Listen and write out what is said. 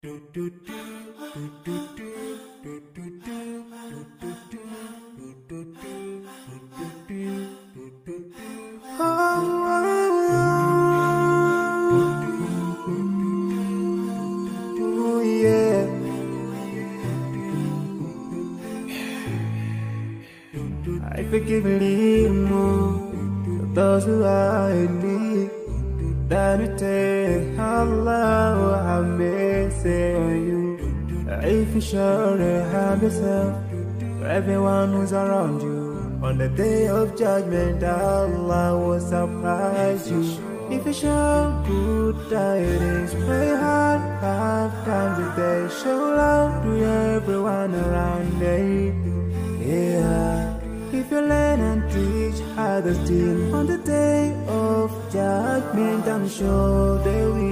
Oh, yeah. I forgive a little more for those who are in need. That you take Allah, have mercy on you. If you surely have yourself, for everyone who's around you. On the day of judgment, Allah will surprise you. If you show good tidings, pray hard 5 times a day. Show love to everyone around you. Yeah. If you learn and teach others, still on the day of judgment, I'm sure they will.